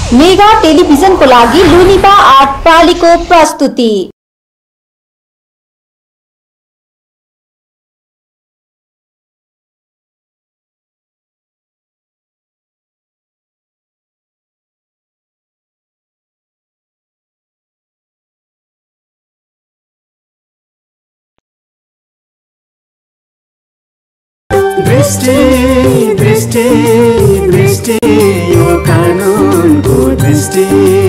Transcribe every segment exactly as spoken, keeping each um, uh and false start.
Mega टेलिभिजनको लागि लुनिपा art प्रालीको प्रस्तुति। दृष्टि दृष्टि दृष्टि यो कानुनको दृष्टि।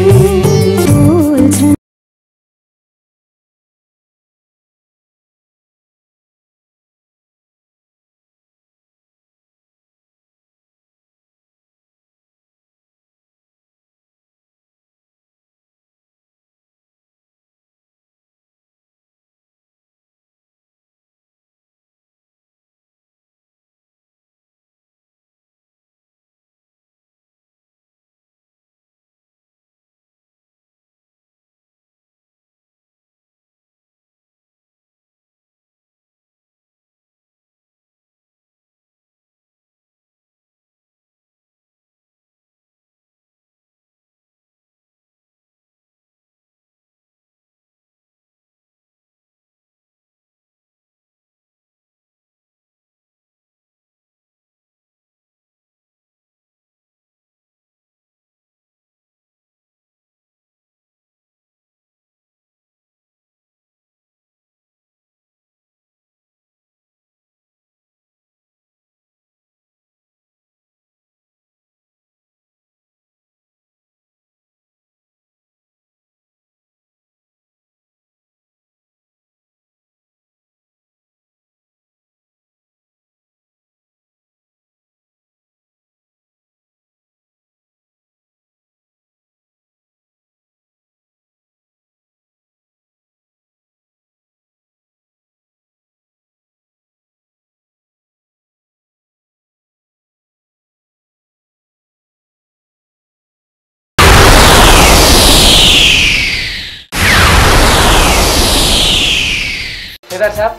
ठेकेदार साहब,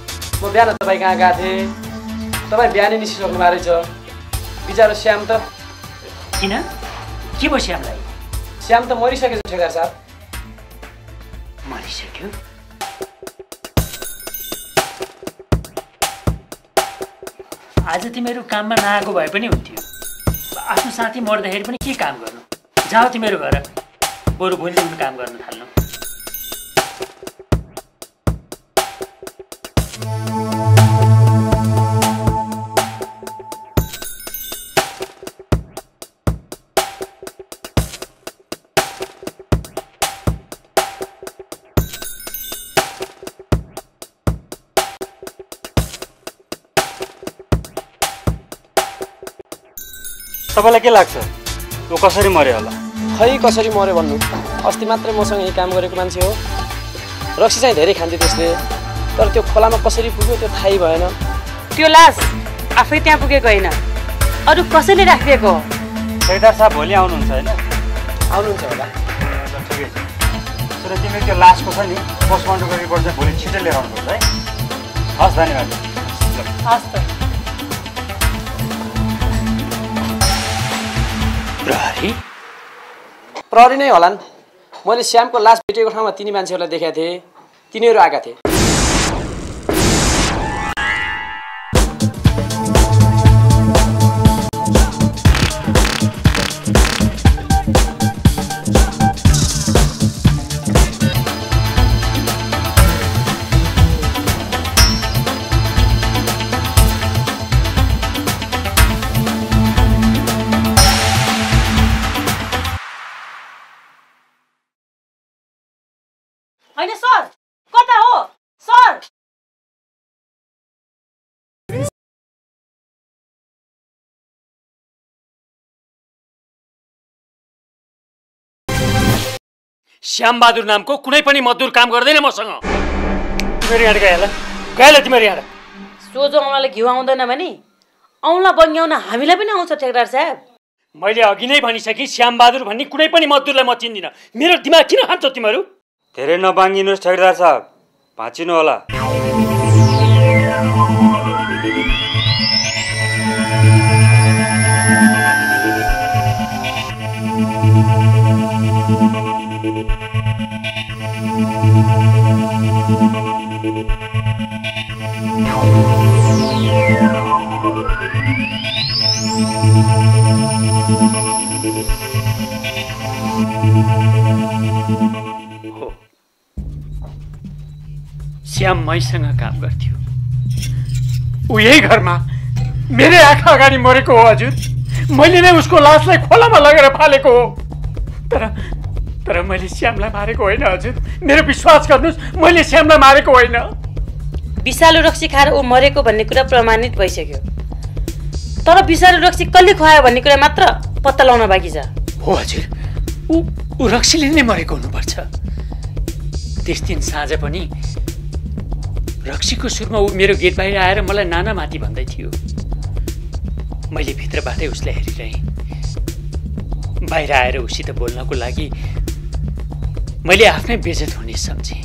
म बिहान तपाईँ कहाँ गएको थिएँ। तपाईँ बिहानै निस्किसक्नु भएको रहेछ। बिचारो श्याम त किन के भयो श्यामलाई? श्याम त मरिसकेछ ठेकेदार साहब। मरिसक्यो? आज तिमीहरू काममा नआएको भए पनि हुन्थ्यो। आफ्नो साथी मर्दाखेरि पनि के काम गर्नु? जाऊ तिमीहरू घर, बरु भोलिदेखि काम गर्न थाल्नु। तपाईलाई के लाग्छ ऊ कसरी मर्यो होला? खै कसरी मर्यो भन्नु, अस्ति मात्रै मसँग यही काम गरेको मान्छे हो। रक्सी चाहिँ धेरै खान्थ्यो त्यसले, तर त्यो खोलामा कसरी पुग्यो त्यो थाहै भएन। त्यो लास आफै त्यहाँ पुगेको होइन, अरू कसैले राखिदिएको हो। ठेकेदार साहब भोलि आउनुहुन्छ होइन? आउनुहुन्छ होला। ठिकै छ, तर तिमी त्यो लासको छ नि पोस्टमार्टम गरिपर्छ, भोलि छिटो लिएर आउनुपर्छ है। हस्, धन्यवाद। हस् त। प्रहरी प्रहरी नै होलान्। मैले श्यामको लास भेटेको ठाउँमा तिनी मान्छेहरूलाई देखाएको थिएँ, तिनीहरू आएका थिए। होइन सर, कता हो सर? श्याम बहादुर नामको कुनै पनि मजदुर काम गर्दैन मसँग। तिमीहरू यहाँ गएला गएला तिमीहरू यहाँ। सोझो औँलाले घिउ आउँदैन भने औँला बङ्ग्याउन हामीलाई पनि आउँछ ठेकेदार साहब। मैले अघि नै भनिसकेँ, श्याम बहादुर भन्ने कुनै पनि मजदुरलाई म चिन्दिनँ। मेरो दिमाग किन खान्छौ तिमीहरू? धेरै नबाङ्गिनुहोस् ठेकेदार साहब, भाँचिनु होला। श्याम मैसँग काम गर्थ्यो। ऊ यही घरमा मेरै आँखा अगाडि मरेको हो हजुर। मैले नै उसको लासलाई खोलामा लगेर फालेको हो। तर तर मैले श्यामलाई मारेको होइन हजुर। मेरो विश्वास गर्नुहोस्, मैले श्यामलाई मारेको होइन। विषालु रक्सी खाएर ऊ मरेको भन्ने कुरा प्रमाणित भइसक्यो। तर विषालु रक्सी कसले खुवायो भन्ने कुरा मात्र पत्ता लगाउन बाँकी छ। हो हजुर, ऊ ऊ रक्सीले नै मरेको हुनुपर्छ। त्यस दिन साँझ पनि रक्सीको सुरमा ऊ मेरो गेट बाहिर आएर मलाई नाना माथि भन्दै थियो। मैले भित्रबाटै उसलाई हेरिरहेँ। बाहिर आएर उसित बोल्नको लागि मैले आफ्नै बेइज्जत हुने सम्झेँ।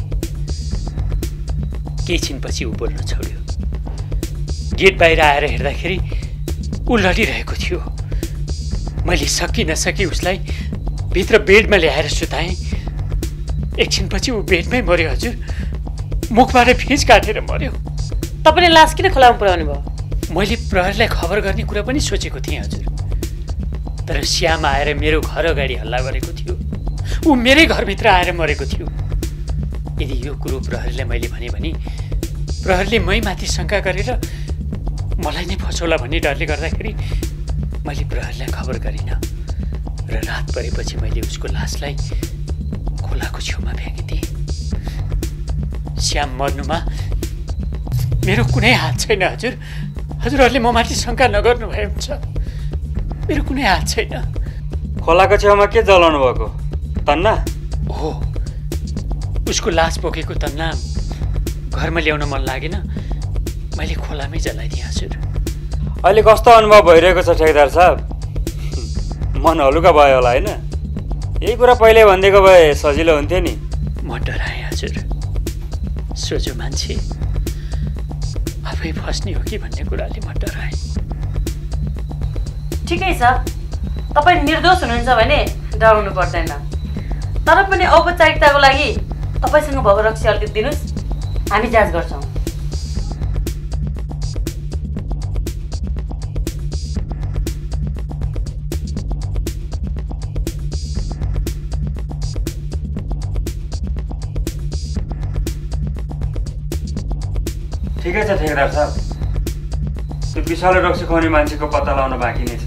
केही छिनपछि ऊ बोल्न छोड्यो। गेट बाहिर आएर हेर्दाखेरि ऊ लडिरहेको थियो। मैले सकि नसकी उसलाई भित्र बेडमा ल्याएर सुताएँ। एकछिनपछि ऊ बेडमै मर्यो हजुर। मुखबाट फिँच काटेर मर्यो। तपाईँले लास किन खोलामा पुर्याउनु भयो? मैले प्रहरीलाई खबर गर्ने कुरा पनि सोचेको थिएँ हजुर। तर श्याम आएर मेरो घर अगाडि हल्ला गरेको थियो। ऊ मेरै घरभित्र आएर मरेको थियो। यदि यो कुरो प्रहरीलाई मैले भने भने प्रहरीले मै माथि शङ्का गरेर मलाई नै फसाउला भन्ने डरले गर्दाखेरि मैले प्रहरीलाई खबर गरिनँ। र रात परेपछि मैले उसको लासलाई खोलाको छेउमा फ्याँकिदिएँ। श्याम मर्नुमा मेरो कुनै हात छैन हजुर। हजुरहरूले म माथि शङ्का नगर्नु भए हुन्छ। मेरो कुनै हात छैन। खोलाको छेउमा के जलाउनु भएको? तन्ना? हो, उसको लास बोकेको तन्ना घरमा ल्याउन मन लागेन, मैले खोलामै जलाइदिएँ हजुर। अहिले कस्तो अनुभव भइरहेको छ ठेकेदार साहब? मन हलुका भयो होला होइन? यही कुरा पहिले भनिदिएको भए सजिलो हुन्थ्यो नि। म डराएँ हजुर। सोझो मान्छे आफै फस्ने हो कि भन्ने कुराले म डराएँ। ठिकै छ, तपाईँ निर्दोष हुनुहुन्छ भने डराउनु पर्दैन। तर पनि औपचारिकताको लागि तपाईँसँग भएको रक्सी अलिकति दिनुहोस्, हामी जाँच गर्छौँ। ठिकै छ ठेकेदार साहब, त्यो विषालु रक्सी खुवाउने मान्छेको पत्ता लगाउन बाँकी नै छ।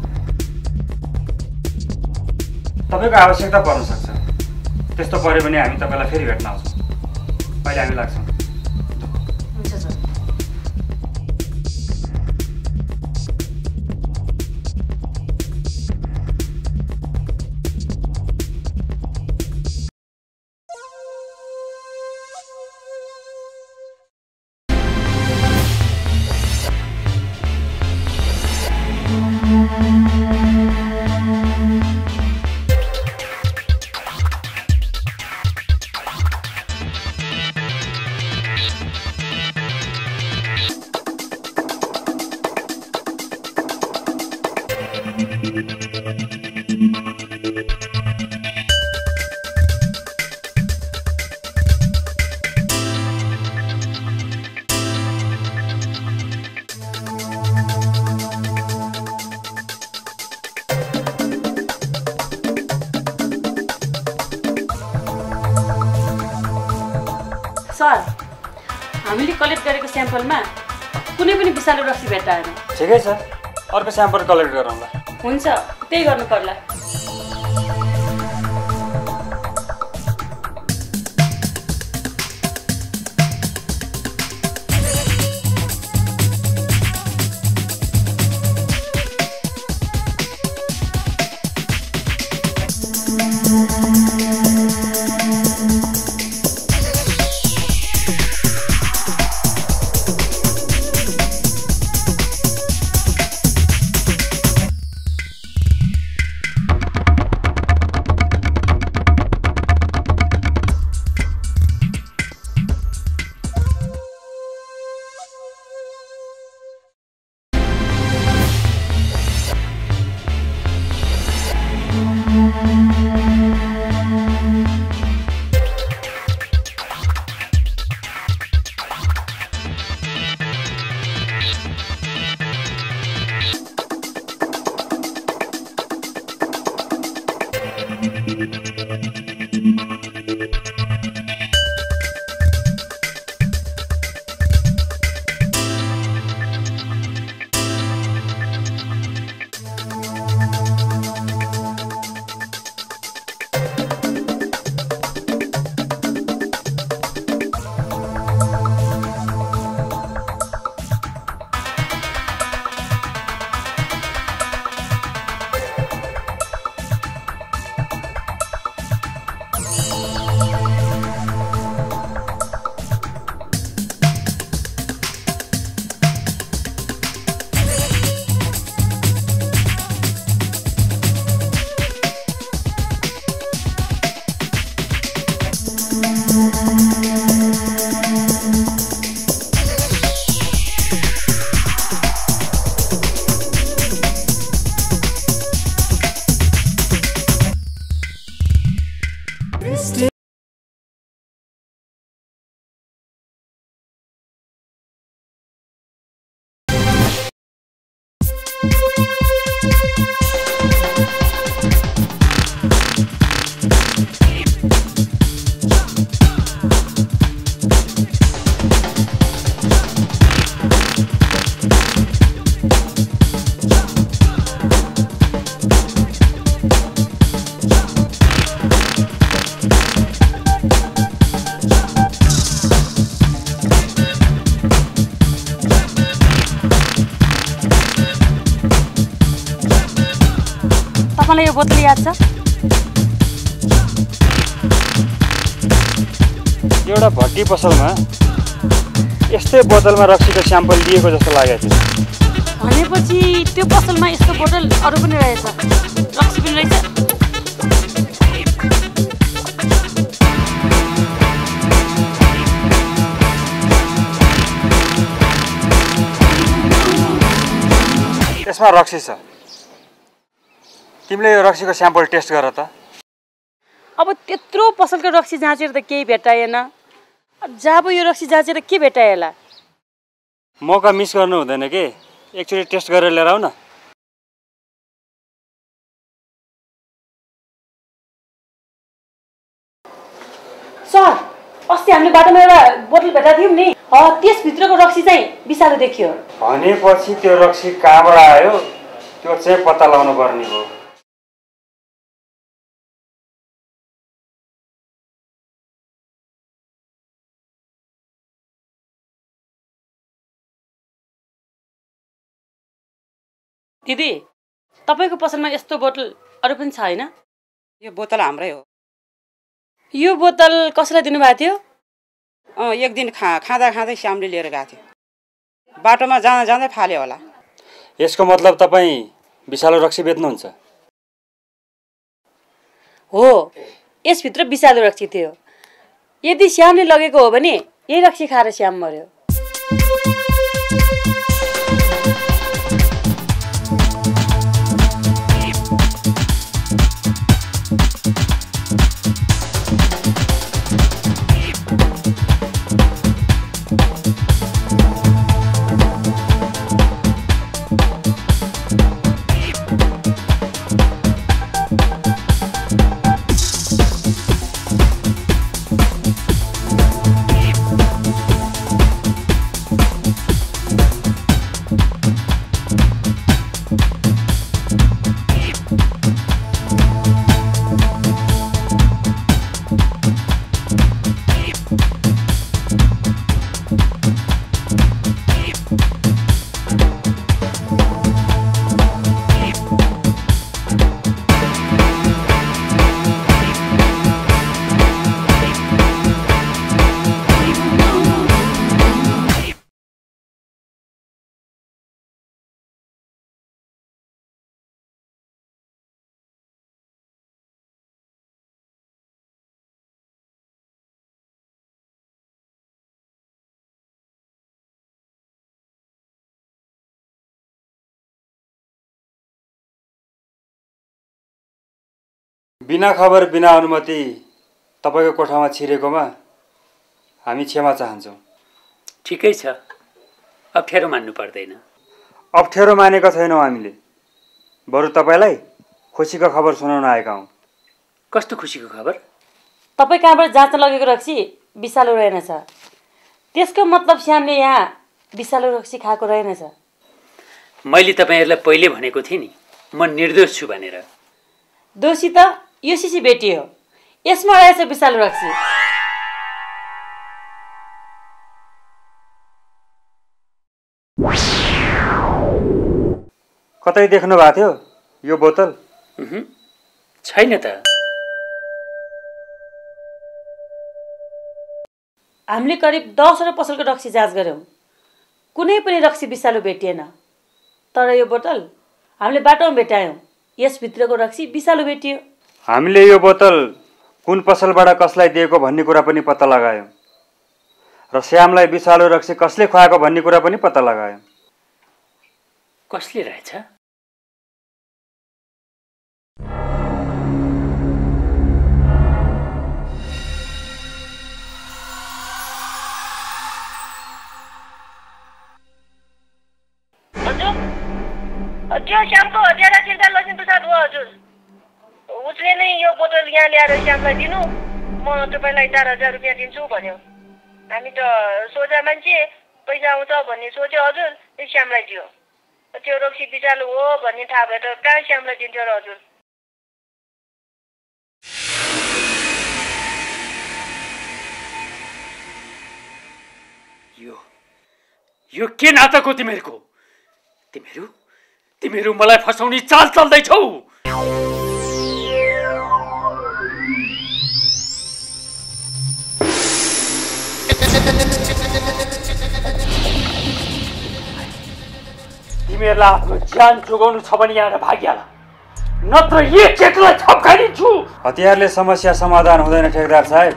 तपाईँको आवश्यकता पर्न सक्छ। त्यस्तो पऱ्यो भने हामी तपाईँलाई फेरि भेट्न आउँछौँ। अहिले हामी लाग्छौँ। हुन्छ सर। सर, हामीले कलेक्ट गरेको स्याम्पलमा कुनै पनि विषालु रक्सी भेट्टाएन। ठिकै छ, अर्को स्याम्पल कलेक्ट गरौँला। हुन्छ, त्यही गर्नु पर्ला। तपाईँलाई यो बोतल याद छ? एउटा भट्टी पसलमा यस्तै बोतलमा रक्सीको स्याम्पल दिएको जस्तो लागेको थियो। भनेपछि त्यो पसलमा यस्तो बोतल अरू पनि रहेछ, रक्सी पनि रहेछ। यसमा रक्सी छ। तिमीले यो रक्सीको स्याम्पल टेस्ट गर त। अब त्यत्रो पसलको रक्सी जाँचेर त केही भेटाएन, जब यो रक्सी जाँचेर के भेटाएला? मौका मिस गर्नु हुँदैन के, एकचोटि टेस्ट गरेर लिएर आऊ न। सर, अस्ति हामीले बाटोमा एउटा बोतल भेटाएको थियौँ नि, त्यसभित्रको रक्सी चाहिँ विषालु देखियो। भनेपछि त्यो रक्सी कहाँबाट आयो त्यो चाहिँ पत्ता लगाउनु पर्ने हो। दिदी, तपाईँको पसलमा यस्तो बोतल अरू पनि छ होइन? यो बोतल हाम्रै हो। यो बोतल कसैलाई दिनुभएको थियो? अँ, एक दिन खा खाँदा खाँदै श्यामले लिएर गएको थियो। बाटोमा जाँदा जाँदै फाल्यो होला। यसको मतलब तपाईँ विषालु रक्सी बेच्नुहुन्छ? हो, यसभित्र विषालु रक्सी थियो। यदि श्यामले लगेको हो भने यही रक्सी खाएर श्याम मर्यो। बिना खबर बिना अनुमति तपाईँको कोठामा छिरेकोमा हामी क्षमा चाहन्छौँ। ठिकै छ, अप्ठ्यारो मान्नु पर्दैन। अप्ठ्यारो मानेका छैनौँ हामीले, बरु तपाईँलाई खुसीको खबर सुनाउन आएका हौँ। कस्तो खुसीको खबर? तपाईँ कहाँबाट जाँच्न लगेको रक्सी विषालु रहेनछ। त्यसको मतलब श्यामले यहाँ विषालु रक्सी खाएको रहेनछ। मैले तपाईँहरूलाई पहिले भनेको थिएँ नि, म निर्दोष छु भनेर। दोषी त यो शिशी बेटी हो, यसमा रहेछ विषालु रक्सी। कतै देख्नु भएको थियो यो बोतल? छैन त। हामीले करिब दसवटा पसलको रक्सी जाँच गऱ्यौँ, कुनै पनि रक्सी विषालु भेटिएन। तर यो बोतल हामीले बाटोमा भेटायौँ, यसभित्रको रक्सी विषालु भेटियो। हामीले यो बोतल कुन पसलबाट कसलाई दिएको भन्ने कुरा पनि पत्ता लगायौँ र श्यामलाई विषालु रक्सी कसले खुवाएको भन्ने कुरा पनि पत्ता लगायौँ। कसले रहेछ? त्यो श्यामको ज्यादा चिन्ता लक्ष्मी प्रसाद हो हजुर। उसले नै यो बोतल यहाँ ल्याएर श्यामलाई दिनु, म तपाईँलाई चार हजार रुपियाँ दिन्छु भन्यो। हामी त सोझा मान्छे, पैसा आउँछ भन्ने सोच्यो हजुर, त्यो श्यामलाई दियो। त्यो रक्सी विषालु हो भन्ने थाहा भए त कहाँ श्यामलाई दिन्थ्यो र हजुर। यो यो के नाटक हो तिमीहरूको? तिमीहरू तिमीहरू मलाई फसाउने चाल चल्दैछौ। तिमीहरूलाई आफ्नो ज्यान जोगाउनु छ भने यहाँ भागिहाल, नत्र एक एकलाई छप्काइदिन्छु। हतियारले समस्या समाधान हुँदैन ठेकदार साहेब।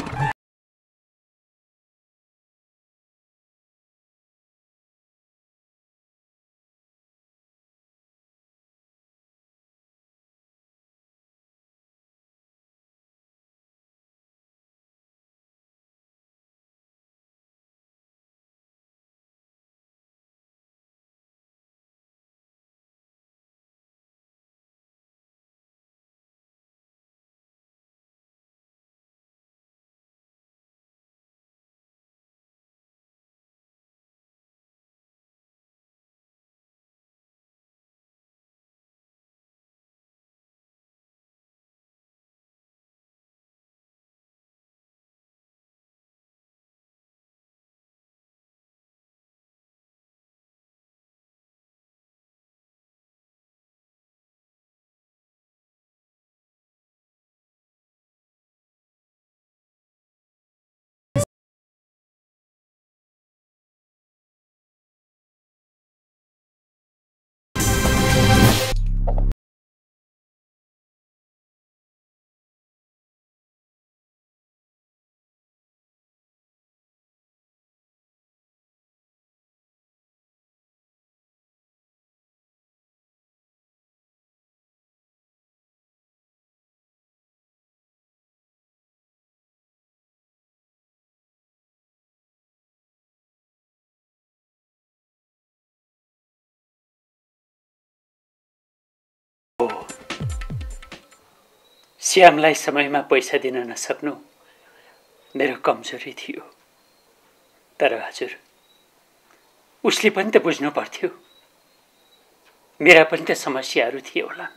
श्यामलाई समयमा पैसा दिन नसक्नु मेरो कमजोरी थियो, तर हजुर उसले पनि त बुझ्नु पर्थ्यो, मेरा पनि त समस्याहरू थिए होला।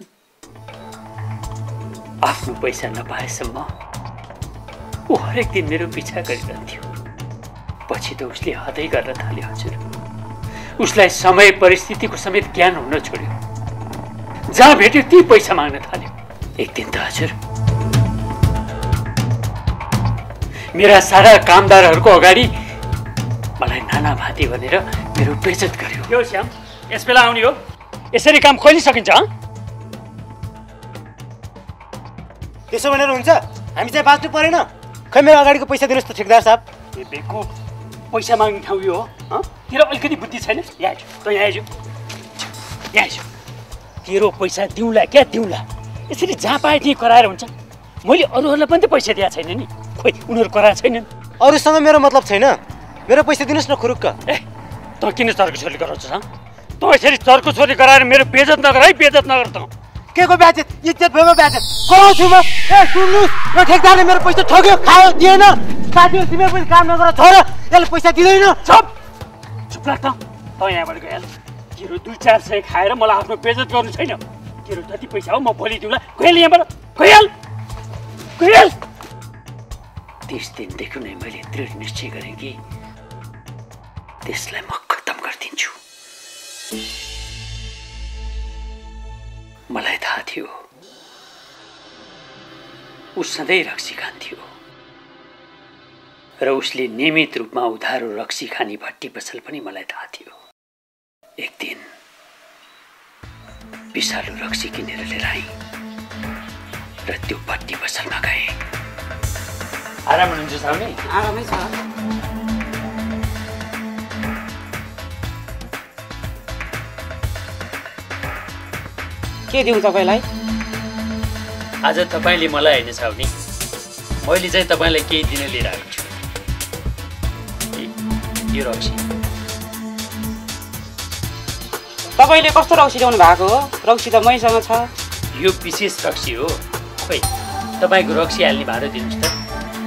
आफ्नो पैसा नपाएसम्म ऊ हरेक दिन मेरो पिछा गरिरहन्थ्यो। पछि त उसले हदै गर्न थाल्यो हजुर। उसलाई समय परिस्थितिको समेत ज्ञान हुन छोड्यो। जहाँ भेट्यो ती पैसा माग्न थाल्यो। एक दिन त हजुर मेरा सारा कामदारहरूको अगाडि मलाई नाना भाती भनेर मेरो बेइज्जत गर्यो। यो श्याम, यस बेला आउने हो? यसरी काम खोलि सकिन्छ? त्यसो भनेर हुन्छ? हामी चाहिँ बाँच्नु परेन? खै मेरो अगाडिको पैसा दिनुहोस् त ठेकदार साहब। बेको पैसा माग्ने ठाउँ यो हो? तेरो अलिकति बुद्धि छैन? यहाँ आइज, त यहाँ आइज, यहाँ आइज। तेरो पैसा दिउँला क्या दिउँला, यसरी जहाँ पाए त्यहीँ कराएर हुन्छ? मैले अरूहरूलाई पनि त पैसा दिएको छैन नि। खोइ उनीहरू करा छैनन्। अरूसँग मेरो मतलब छैन। मेरो पैसा दिनुहोस् न खुरुक्क। ए तँ किन चर्को छोरी गराउँछ त? तँ यसरी चर्को छोरी गराएर मेरो बेइज्जत नगर है, बेइज्जत नगर तँ। के को बेइज्जत? इज्जत भयो बेइज्जत। कराउँछु म। ए सुन्नुस्, यो ठेकदारले मेरो पैसा ठग्यो, खायो, दिएन। साथीले तिम्रो पनि काम नगर छोरा, यसले पैसा दिँदैन। चुप चुप लाग त। तँ यहाँबाट गइहाल। तेरो दुई चार सय खाएर मलाई आफ्नो बेइज्जत गर्नु छैन। तेरो जति पैसा हो म भोलि दिउँला। गइहाल यहाँबाट, गइहाल गइहाल। त्यस दिनदेखि नै मैले दृढ निश्चय गरेँ कि त्यसलाई म खत्तम गरिदिन्छु। मलाई थाहा थियो ऊ सधैँ रक्सी खान्थ्यो र उसले नियमित रूपमा उधारो रक्सी खाने भट्टी पसल पनि मलाई थाहा थियो। एक दिन विषालु रक्सी किनेर लिएर आएँ र त्यो भट्टी पसलमा गएँ। आराम हुनुहुन्छ साउनी? आरामै छ। के दिउँ तपाईँलाई? आज तपाईँले मलाई होइन साउनी, मैले चाहिँ तपाईँलाई केही दिन लिएर आएको छु। यो रक्सी। तपाईँले कस्तो रक्सी ल्याउनु भएको हो? रक्सी त मैसँग छ। यो विशेष रक्सी हो। खोइ तपाईँको रक्सी हाल्ने भाडा दिनुहोस् त।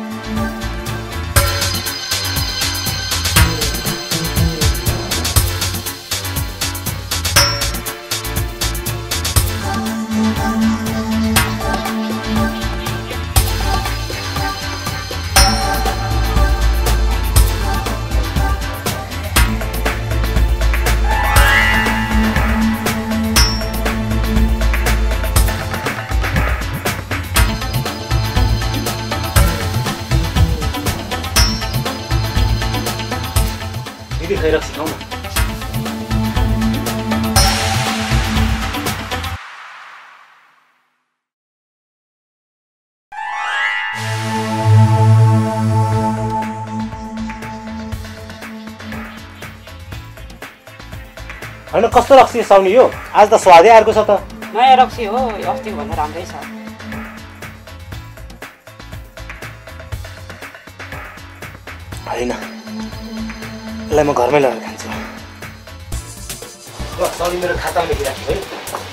खै रक्सी खाउँ न। होइन कस्तो रक्सी साउनी यो? आज त स्वादै अर्को छ त। नयाँ रक्सी हो, अस्तिको भन्दा राम्रै छ। होइन यसलाई म घरमै लगेर खान्छु। ल साउनी मेरो खातामा लेखिराख्नु है।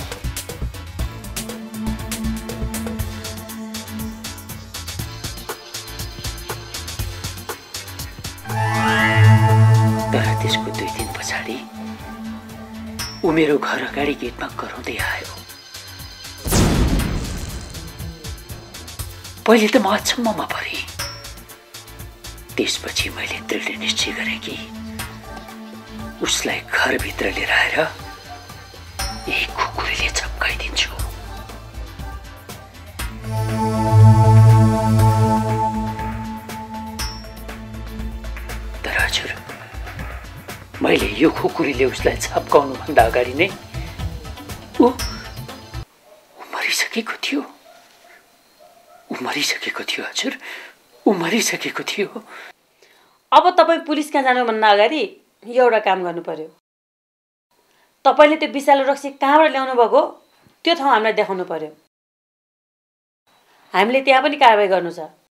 तर त्यसको दुई दिन पछाडि ऊ मेरो घर अगाडि गेटमा कराउँदै आयो। पहिले त म अचम्ममा परेँ। त्यसपछि मैले दृढ निश्चय गरेँ कि उसलाई घरभित्र लिएर आएर यही कुकुरले झप्काइदिन्छु। तर हजुर, मैले यो खुकुरीले उसलाई छप्काउनु भन्दा अगाडि नै ऊ मरिसकेको थियो। ऊ मरिसकेको थियो हजुर, ऊ मरिसकेको थियो। अब तपाईँ पुलिस कहाँ जानुभन्दा अगाडि एउटा काम गर्नु पर्यो। तपाईँले त्यो विषालु रक्सी कहाँबाट ल्याउनु भएको त्यो ठाउँ हामीलाई देखाउनु पर्यो। हामीले त्यहाँ पनि कारबाही गर्नु छ।